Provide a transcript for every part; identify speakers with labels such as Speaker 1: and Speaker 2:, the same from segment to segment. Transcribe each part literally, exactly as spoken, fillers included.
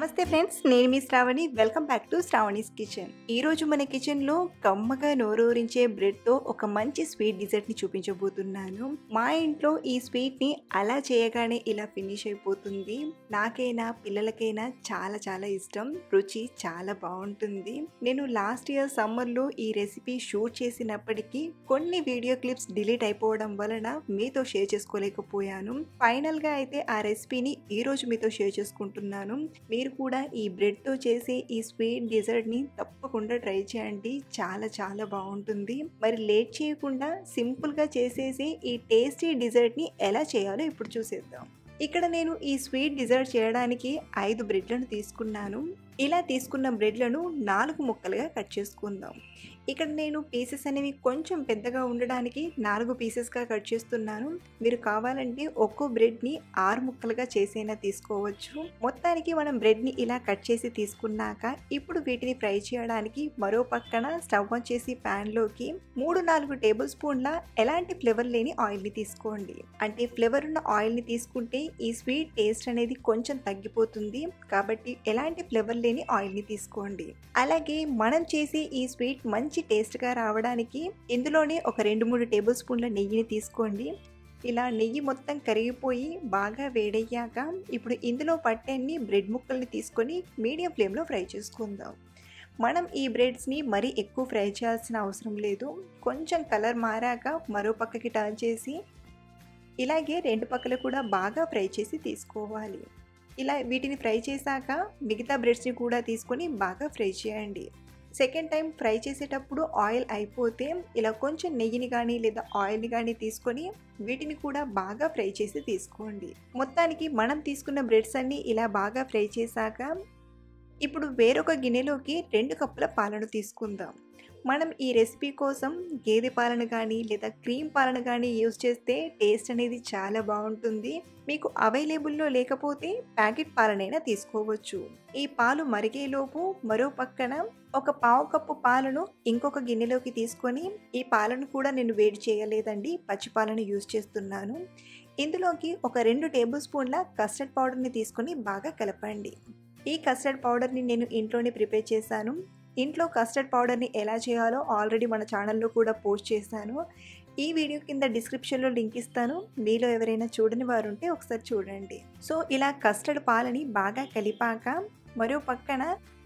Speaker 1: నమస్తే ఫ్రెండ్స్, నేను మీ Shravani. Welcome back to Shravani's kitchen. ఈ రోజు మన కిచెన్లో కమ్మగా నోరూరించే బ్రెడ్తో ఒక మంచి స్వీట్ డిజర్ట్ని చూపించబోతున్నాను. మా ఇంట్లో ఈ స్వీట్ని అలా చేయగానే ఇలా ఫినిష్ అయిపోతుంది. నాకైనా పిల్లలకైనా చాలా చాలా ఇష్టం. రుచి చాలా బాగుంటుంది. నేను లాస్ట్ ఇయర్ సమ్మర్లో ఈ రెసిపీ షూట్ చేసినప్పటికీ కొన్ని వీడియో క్లిప్స్ డిలీట్ అయిపోవడం వలన మీతో షేర్ చేసుకోలేకపోయాను. ఫైనల్గా అయితే ఆ రెసిపీని ఈ రోజు మీతో షేర్ చేసుకుంటున్నాను. మీరు కూడా ఈ బ్రెడ్తో చేసే ఈ స్వీట్ డిజర్ట్ని తప్పకుండా ట్రై చేయండి. చాలా చాలా బాగుంటుంది. మరి లేట్ చేయకుండా సింపుల్గా చేసేసి ఈ టేస్టీ డిజర్ట్ని ఎలా చేయాలో ఇప్పుడు చూసేద్దాం. ఇక్కడ నేను ఈ స్వీట్ డిజర్ట్ చేయడానికి ఐదు బ్రెడ్లను తీసుకున్నాను. ఇలా తీసుకున్న బ్రెడ్లను నాలుగు ముక్కలుగా కట్ చేసుకుందాం. ఇక్కడ నేను పీసెస్ అనేవి కొంచెం పెద్దగా ఉండడానికి నాలుగు పీసెస్గా కట్ చేస్తున్నాను. మీరు కావాలంటే ఒక్కో బ్రెడ్ని ఆరు ముక్కలుగా చేసైనా తీసుకోవచ్చు. మొత్తానికి మనం బ్రెడ్ని ఇలా కట్ చేసి తీసుకున్నాక ఇప్పుడు వీటిని ఫ్రై చేయడానికి మరో పక్కన స్టవ్ ఆన్ చేసి ప్యాన్లోకి మూడు నాలుగు టేబుల్ స్పూన్ల ఎలాంటి ఫ్లేవర్ లేని ఆయిల్ని తీసుకోండి. అంటే ఫ్లేవర్ ఉన్న ఆయిల్ని తీసుకుంటే ఈ స్వీట్ టేస్ట్ అనేది కొంచెం తగ్గిపోతుంది. కాబట్టి ఎలాంటి ఫ్లేవర్ లేని ఆయిల్ని తీసుకోండి. అలాగే మనం చేసే ఈ స్వీట్ మంచి టేస్ట్గా రావడానికి ఇందులోనే ఒక రెండు మూడు టేబుల్ స్పూన్ల నెయ్యిని తీసుకోండి. ఇలా నెయ్యి మొత్తం కరిగిపోయి బాగా వేడయ్యాక ఇప్పుడు ఇందులో పట్టెన్ని బ్రెడ్ ముక్కల్ని తీసుకొని మీడియం ఫ్లేమ్లో ఫ్రై చేసుకుందాం. మనం ఈ బ్రెడ్స్ని మరీ ఎక్కువ ఫ్రై చేయాల్సిన అవసరం లేదు. కొంచెం కలర్ మారాక మరో పక్కకి టర్న్ చేసి ఇలాగే రెండు పక్కలు కూడా బాగా ఫ్రై చేసి తీసుకోవాలి. ఇలా వీటిని ఫ్రై చేశాక మిగతా బ్రెడ్స్ని కూడా తీసుకొని బాగా ఫ్రై చేయండి. సెకండ్ టైం ఫ్రై చేసేటప్పుడు ఆయిల్ అయిపోతే ఇలా కొంచెం నెయ్యిని కానీ లేదా ఆయిల్ని కానీ తీసుకొని వీటిని కూడా బాగా ఫ్రై చేసి తీసుకోండి. మొత్తానికి మనం తీసుకున్న బ్రెడ్స్ అన్నీ ఇలా బాగా ఫ్రై చేశాక ఇప్పుడు వేరొక గిన్నెలోకి రెండు కప్పుల పాలను తీసుకుందాం. మనం ఈ రెసిపీ కోసం గేదె పాలను కానీ లేదా క్రీమ్ పాలను కానీ యూజ్ చేస్తే టేస్ట్ అనేది చాలా బాగుంటుంది. మీకు అవైలబుల్లో లేకపోతే ప్యాకెట్ పాలనైనా తీసుకోవచ్చు. ఈ పాలు మరిగేలోపు మరో పక్కన ఒక పావు కప్పు పాలను ఇంకొక గిన్నెలోకి తీసుకొని, ఈ పాలను కూడా నేను వేడి చేయలేదండి, పచ్చి పాలను యూజ్ చేస్తున్నాను. ఇందులోకి ఒక రెండు టేబుల్ స్పూన్ల కస్టర్డ్ పౌడర్ని తీసుకొని బాగా కలపండి. ఈ కస్టర్డ్ పౌడర్ని నేను ఇంట్లోనే ప్రిపేర్ చేశాను. ఇంట్లో కస్టర్డ్ పౌడర్ని ఎలా చేయాలో ఆల్రెడీ మన ఛానల్లో కూడా పోస్ట్ చేశాను. ఈ వీడియో కింద డిస్క్రిప్షన్లో లింక్ ఇస్తాను. మీలో ఎవరైనా చూడని వారు ఉంటే ఒకసారి చూడండి. సో ఇలా కస్టర్డ్ పాలని బాగా కలిపాక మరో పక్కన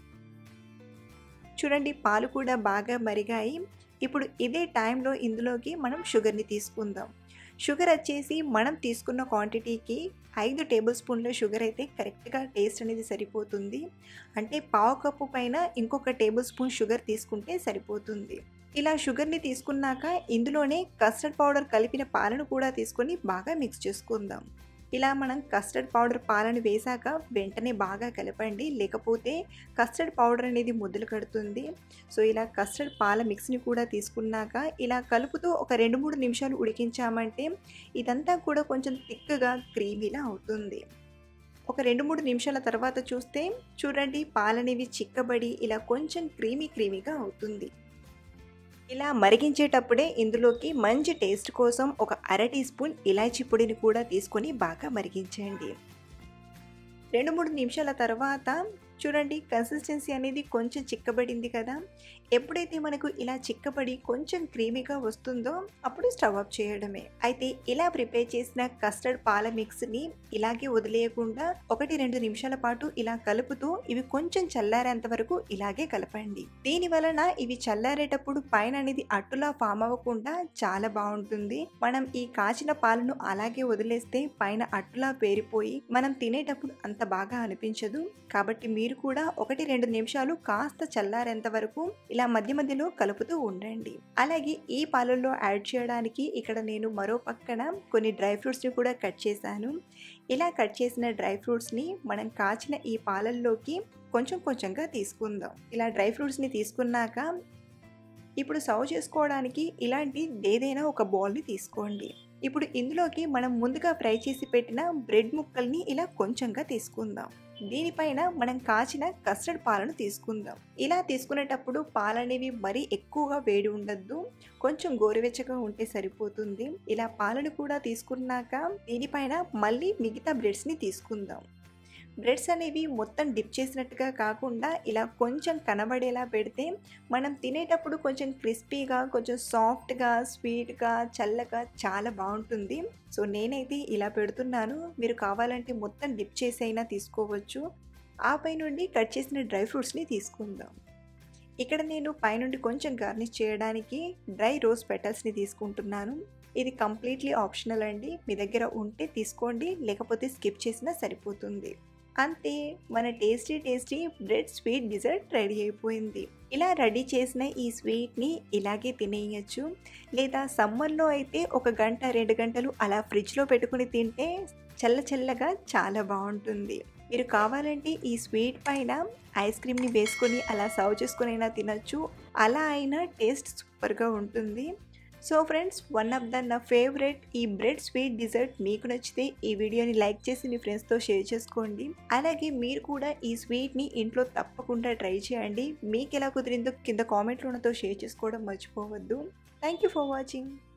Speaker 1: చూడండి పాలు కూడా బాగా మరిగాయి. ఇప్పుడు ఇదే టైంలో ఇందులోకి మనం షుగర్ని తీసుకుందాం. షుగర్ వచ్చేసి మనం తీసుకున్న క్వాంటిటీకి ఐదు టేబుల్ స్పూన్ల షుగర్ అయితే కరెక్ట్గా టేస్ట్ అనేది సరిపోతుంది. అంటే పావు కప్పు పైన ఇంకొక టేబుల్ స్పూన్ షుగర్ తీసుకుంటే సరిపోతుంది. ఇలా షుగర్ని తీసుకున్నాక ఇందులోనే కస్టర్డ్ పౌడర్ కలిపిన పాలను కూడా తీసుకొని బాగా మిక్స్ చేసుకుందాం. ఇలా మనం కస్టర్డ్ పౌడర్ పాలను వేశాక వెంటనే బాగా కలపండి, లేకపోతే కస్టర్డ్ పౌడర్ అనేది ముద్దలు కడుతుంది. సో ఇలా కస్టర్డ్ పాల మిక్స్ని కూడా తీసుకున్నాక ఇలా కలుపుతూ ఒక రెండు మూడు నిమిషాలు ఉడికించామంటే ఇదంతా కూడా కొంచెం థిక్గా క్రీమీలా అవుతుంది. ఒక రెండు మూడు నిమిషాల తర్వాత చూస్తే చూడండి పాలనేవి చిక్కబడి ఇలా కొంచెం క్రీమీ క్రీమీగా అవుతుంది. ఇలా మరిగించేటప్పుడే ఇందులోకి మంచి టేస్ట్ కోసం ఒక అర టీ స్పూన్ ఇలాచీ పొడిని కూడా తీసుకొని బాగా మరిగించండి. రెండు మూడు నిమిషాల తర్వాత చూడండి కన్సిస్టెన్సీ అనేది కొంచెం చిక్కబడింది కదా. ఎప్పుడైతే మనకు ఇలా చిక్కబడి కొంచెం క్రీమీగా వస్తుందో అప్పుడు స్టవ్ ఆఫ్ చేయడమే. అయితే ఇలా ప్రిపేర్ చేసిన కస్టర్డ్ పాల మిక్స్ని ఇలాగే వదిలేయకుండా ఒకటి రెండు నిమిషాల పాటు ఇలా కలుపుతూ ఇవి కొంచెం చల్లారేంత వరకు ఇలాగే కలపండి. దీని వలన ఇవి చల్లారేటప్పుడు పైన అనేది అట్టులా ఫామ్ అవ్వకుండా చాలా బాగుంటుంది. మనం ఈ కాచిన పాలను అలాగే వదిలేస్తే పైన అట్టులా పేరిపోయి మనం తినేటప్పుడు అంత బాగా అనిపించదు. కాబట్టి మీరు కూడా ఒకటి రెండు నిమిషాలు కాస్త చల్లారేంత వరకు ఇలా మధ్య మధ్యలో కలుపుతూ ఉండండి. అలాగే ఈ పాలల్లో యాడ్ చేయడానికి ఇక్కడ నేను మరో పక్కన కొన్ని డ్రై ఫ్రూట్స్ని కూడా కట్ చేశాను. ఇలా కట్ చేసిన డ్రై ఫ్రూట్స్ని మనం కాచిన ఈ పాలల్లోకి కొంచెం కొంచెంగా తీసుకుందాం. ఇలా డ్రై ఫ్రూట్స్ని తీసుకున్నాక ఇప్పుడు సర్వ్ చేసుకోవడానికి ఇలాంటి ఏదైనా ఒక బౌల్ని తీసుకోండి. ఇప్పుడు ఇందులోకి మనం ముందుగా ఫ్రై చేసి పెట్టిన బ్రెడ్ ముక్కల్ని ఇలా కొంచెంగా తీసుకుందాం. దీనిపైన మనం కాచిన కస్టర్డ్ పాలను తీసుకుందాం. ఇలా తీసుకునేటప్పుడు పాలనేవి మరీ ఎక్కువగా వేడి ఉండద్దు, కొంచెం గోరువెచ్చగా ఉంటే సరిపోతుంది. ఇలా పాలను కూడా తీసుకున్నాక దీనిపైన మళ్ళీ మిగతా బ్రెడ్స్ని తీసుకుందాం. బ్రెడ్స్ అనేవి మొత్తం డిప్ చేసినట్టుగా కాకుండా ఇలా కొంచెం కనబడేలా పెడితే మనం తినేటప్పుడు కొంచెం క్రిస్పీగా, కొంచెం సాఫ్ట్‌గా, స్వీట్‌గా, చల్లగా చాలా బావుంటుంది. సో, నేనైతే ఇలా పెడుతున్నాను. మీరు కావాలంటే మొత్తం డిప్ చేసి అయినా తీసుకోవచ్చు. ఆపై నుండి కట్ చేసిన డ్రై ఫ్రూట్స్‌ని తీసుకుందాం. ఇక్కడ నేను పైనుండి కొంచెం గార్నిష్ చేయడానికి డ్రై రోజ్ పెటల్స్‌ని తీసుకుంటున్నాను. ఇది కంప్లీట్‌లీ ఆప్షనల్ అండి. మీ దగ్గర ఉంటే తీసుకోండి, లేకపోతే స్కిప్ చేసినా సరిపోతుంది. అంతే, మన tasty tasty bread sweet dessert ready అయిపోయింది. ఇలా రెడీ చేసిన ఈ స్వీట్‌ని ఇలాగే తినేయొచ్చు. లేదా సమ్మర్‌లో అయితే ఒక గంట, రెండు గంటలు అలా ఫ్రిడ్జ్‌లో పెట్టుకొని తింటే చల్ల చల్లగా చాలా బావుంటుంది. మీరు కావాలంటే ఈ స్వీట్ పైన ఐస్ క్రీమ్‌ని వేసుకొని అలా సర్వ్ చేసుకొనైనా తినొచ్చు. అలా అయినా టేస్ట్ సూపర్‌గా ఉంటుంది. So friends, one of the నా ఫేవరెట్ ఈ బ్రెడ్ స్వీట్ డిజర్ట్ మీకు నచ్చితే ఈ వీడియోని లైక్ చేసి మీ ఫ్రెండ్స్‌తో షేర్ చేసుకోండి. అలాగే మీరు కూడా ఈ స్వీట్‌ని ఇంట్లో తప్పకుండా ట్రై చేయండి. మీకు ఎలా కుదిరిందో కింద కామెంట్‌లో నాతో షేర్ చేసుకోవడం మర్చిపోవద్దు. Thank you for watching.